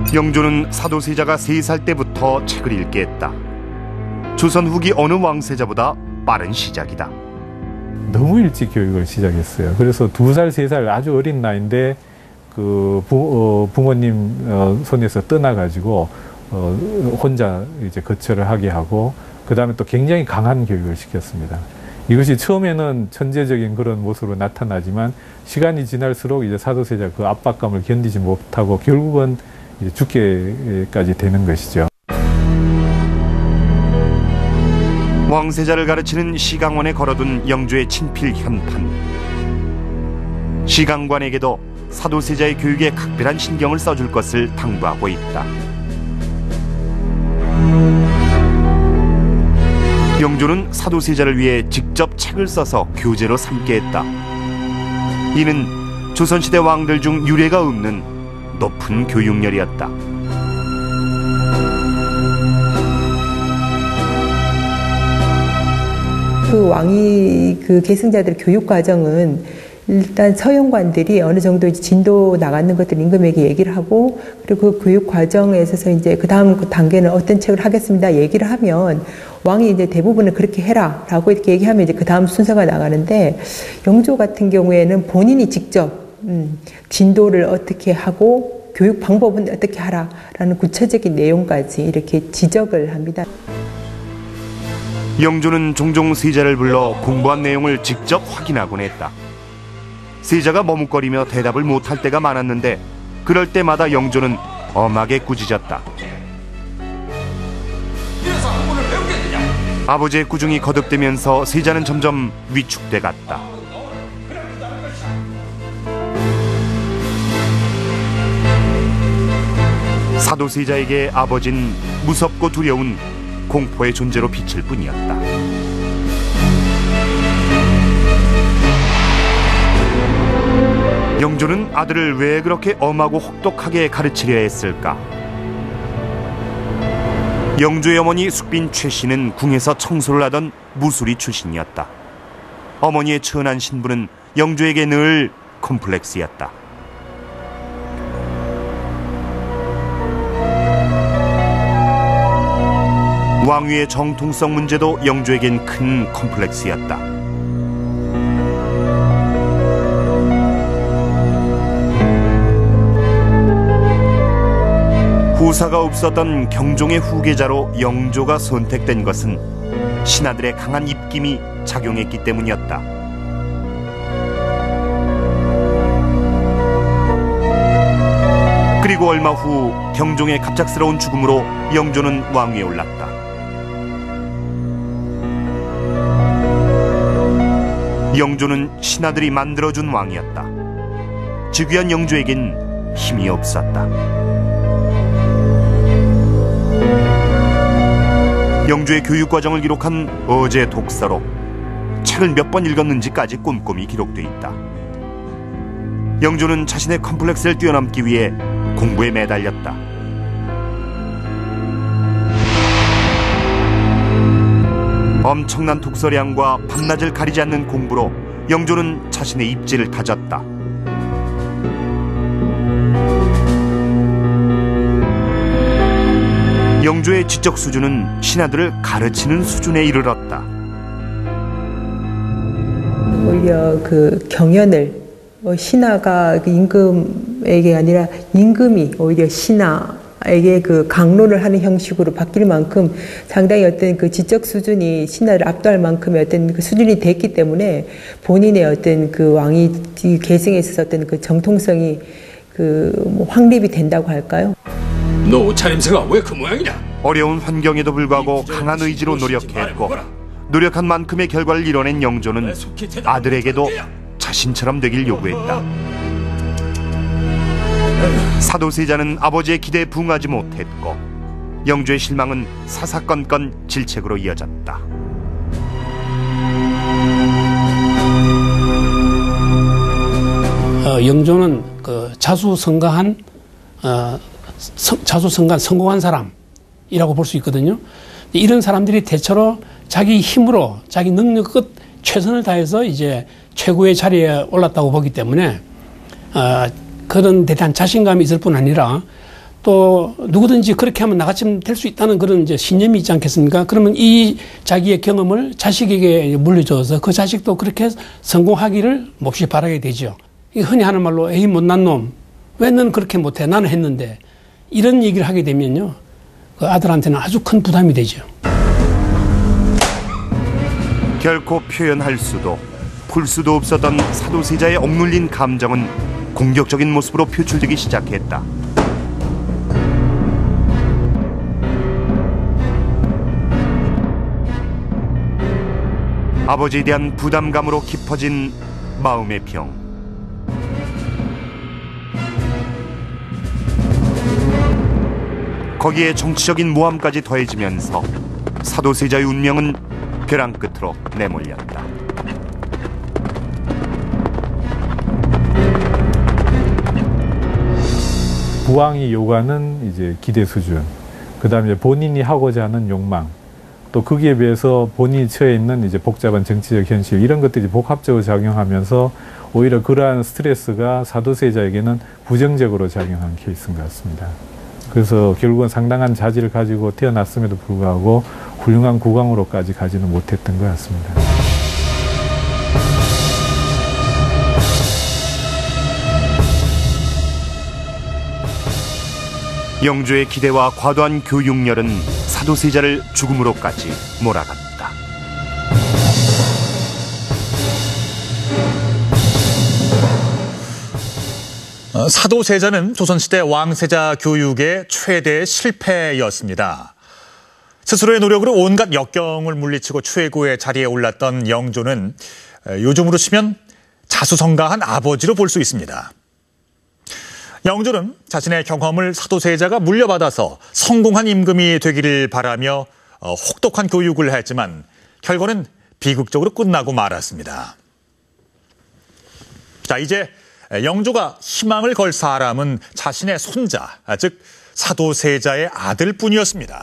영조는 사도세자가 3살 때부터 책을 읽게 했다. 조선 후기 어느 왕세자보다 빠른 시작이다. 너무 일찍 교육을 시작했어요. 그래서 2살, 3살 아주 어린 나이인데 그 부모님 손에서 떠나가지고 혼자 이제 거처를 하게 하고, 그 다음에 또 굉장히 강한 교육을 시켰습니다. 이것이 처음에는 천재적인 그런 모습으로 나타나지만 시간이 지날수록 이제 사도세자 그 압박감을 견디지 못하고 결국은 이제 죽게까지 되는 것이죠. 왕세자를 가르치는 시강원에 걸어둔 영조의 친필 현판. 시강관에게도 사도세자의 교육에 각별한 신경을 써줄 것을 당부하고 있다. 영조는 사도세자를 위해 직접 책을 써서 교재로 삼게 했다. 이는 조선시대 왕들 중 유례가 없는 높은 교육열이었다. 그 왕위 그 계승자들 교육 과정은 일단 서영관들이 어느 정도 진도 나가는 것들 임금에게 얘기를 하고, 그리고 그 교육 과정에 있어서 이제 그 다음 그 단계는 어떤 책을 하겠습니다 얘기를 하면 왕이 이제 대부분은 그렇게 해라 라고 이렇게 얘기하면 이제 그 다음 순서가 나가는데, 영조 같은 경우에는 본인이 직접 진도를 어떻게 하고 교육 방법은 어떻게 하라라는 구체적인 내용까지 이렇게 지적을 합니다. 영조는 종종 세자를 불러 공부한 내용을 직접 확인하곤 했다. 세자가 머뭇거리며 대답을 못할 때가 많았는데 그럴 때마다 영조는 엄하게 꾸짖었다. 아버지의 꾸중이 거듭되면서 세자는 점점 위축돼 갔다. 사도세자에게 아버지는 무섭고 두려운 공포의 존재로 비칠 뿐이었다. 영조는 아들을 왜 그렇게 엄하고 혹독하게 가르치려 했을까? 영조의 어머니 숙빈 최씨는 궁에서 청소를 하던 무술이 출신이었다. 어머니의 천한 신부는 영조에게 늘 콤플렉스였다. 왕위의 정통성 문제도 영조에겐 큰 콤플렉스였다. 후사가 없었던 경종의 후계자로 영조가 선택된 것은 신하들의 강한 입김이 작용했기 때문이었다. 그리고 얼마 후 경종의 갑작스러운 죽음으로 영조는 왕위에 올랐다. 영조는 신하들이 만들어준 왕이었다. 즉위한 영조에겐 힘이 없었다. 영조의 교육과정을 기록한 어제 독서로 책을 몇 번 읽었는지까지 꼼꼼히 기록돼 있다. 영조는 자신의 컴플렉스를 뛰어넘기 위해 공부에 매달렸다. 엄청난 독서량과 밤낮을 가리지 않는 공부로 영조는 자신의 입지를 다졌다. 영조의 지적 수준은 신하들을 가르치는 수준에 이르렀다. 오히려 그 경연을 신하가 임금에게 아니라 임금이 오히려 신하에게 그 강론을 하는 형식으로 바뀔 만큼 상당히 어떤 그 지적 수준이 신하를 압도할 만큼의 어떤 그 수준이 됐기 때문에 본인의 어떤 그 왕위 계승에 있어서 어떤 그 정통성이 그 확립이 된다고 할까요? 너 옷차림새가 왜 그 모양이냐? 어려운 환경에도 불구하고 강한 의지로 노력했고 노력한 만큼의 결과를 이뤄낸 영조는 아들에게도 자신처럼 되길 요구했다. 사도세자는 아버지의 기대에 부응하지 못했고 영조의 실망은 사사건건 질책으로 이어졌다. 영조는 그 자수성가한 성공한 사람이라고 볼 수 있거든요. 이런 사람들이 대체로 자기 힘으로 자기 능력껏 최선을 다해서 이제 최고의 자리에 올랐다고 보기 때문에 그런 대단한 자신감이 있을 뿐 아니라 또 누구든지 그렇게 하면 나같이 될 수 있다는 그런 이제 신념이 있지 않겠습니까? 그러면 이 자기의 경험을 자식에게 물려줘서 그 자식도 그렇게 성공하기를 몹시 바라게 되죠. 흔히 하는 말로 에이 못난 놈, 왜 너는 그렇게 못해? 나는 했는데. 이런 얘기를 하게 되면요, 그 아들한테는 아주 큰 부담이 되죠. 결코 표현할 수도 풀 수도 없었던 사도세자의 억눌린 감정은 공격적인 모습으로 표출되기 시작했다. 아버지에 대한 부담감으로 깊어진 마음의 병. 거기에 정치적인 모함까지 더해지면서 사도세자의 운명은 벼랑 끝으로 내몰렸다. 부왕이 요구하는 이제 기대 수준, 그다음에 본인이 하고자 하는 욕망, 또 거기에 비해서 본인이 처해 있는 이제 복잡한 정치적 현실, 이런 것들이 복합적으로 작용하면서 오히려 그러한 스트레스가 사도세자에게는 부정적으로 작용한 케이스인 것 같습니다. 그래서 결국은 상당한 자질을 가지고 태어났음에도 불구하고 훌륭한 국왕으로까지 가지는 못했던 것 같습니다. 영조의 기대와 과도한 교육열은 사도세자를 죽음으로까지 몰아갔다. 사도세자는 조선시대 왕세자 교육의 최대 실패였습니다. 스스로의 노력으로 온갖 역경을 물리치고 최고의 자리에 올랐던 영조는 요즘으로 치면 자수성가한 아버지로 볼 수 있습니다. 영조는 자신의 경험을 사도세자가 물려받아서 성공한 임금이 되기를 바라며 혹독한 교육을 했지만 결과는 비극적으로 끝나고 말았습니다. 자, 이제 영조가 희망을 걸 사람은 자신의 손자, 즉 사도세자의 아들뿐이었습니다.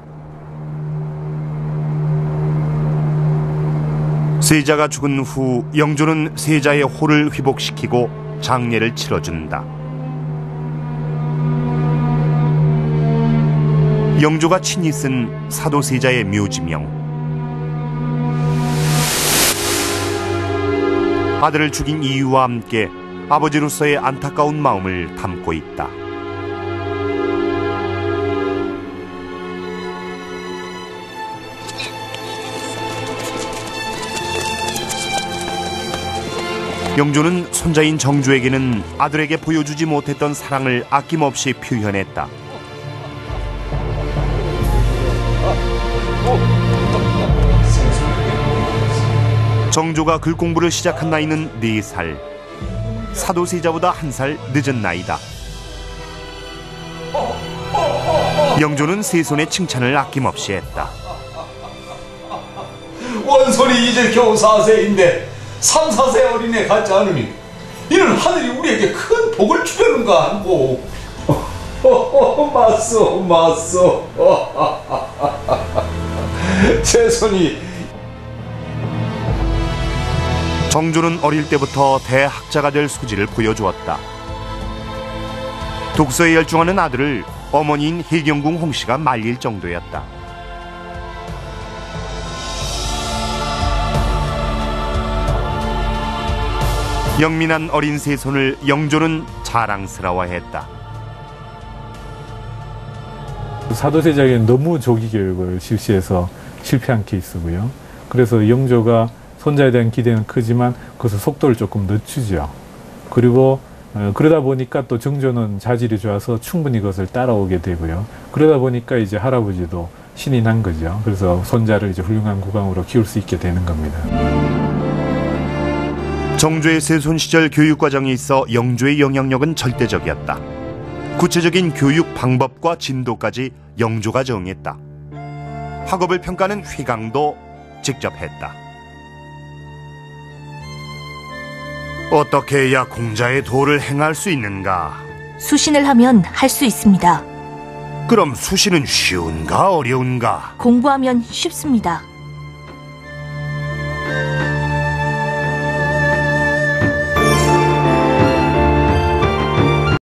세자가 죽은 후 영조는 세자의 호를 회복시키고 장례를 치러준다. 영조가 친히 쓴 사도세자의 묘지명. 아들을 죽인 이유와 함께 아버지로서의 안타까운 마음을 담고 있다. 영조는 손자인 정조에게는 아들에게 보여주지 못했던 사랑을 아낌없이 표현했다. 정조가 글 공부를 시작한 나이는 4살. 사도세자보다 1살 늦은 나이다. 영조는 세손의 칭찬을 아낌없이 했다. 원손이 이제 겨우 4세인데 3, 4세 어린애 같지 않으니 이는 하늘이 우리에게 큰 복을 주려는가 한고. 맞소. 제 손이. 정조는 어릴 때부터 대학자가 될 소질을 보여주었다. 독서에 열중하는 아들을 어머니인 해경궁 홍씨가 말릴 정도였다. 영민한 어린 세손을 영조는 자랑스러워했다. 사도세자에게는 너무 조기 교육을 실시해서 실패한 케이스고요. 그래서 영조가 손자에 대한 기대는 크지만 그것을 속도를 조금 늦추죠. 그리고 그러다 보니까 또 정조는 자질이 좋아서 충분히 그것을 따라오게 되고요. 그러다 보니까 이제 할아버지도 신이 난 거죠. 그래서 손자를 이제 훌륭한 국왕으로 키울 수 있게 되는 겁니다. 정조의 세손 시절 교육 과정에 있어 영조의 영향력은 절대적이었다. 구체적인 교육 방법과 진도까지 영조가 정했다. 학업을 평가하는 회강도 직접 했다. 어떻게 해야 공자의 도를 행할 수 있는가? 수신을 하면 할 수 있습니다. 그럼 수신은 쉬운가 어려운가? 공부하면 쉽습니다.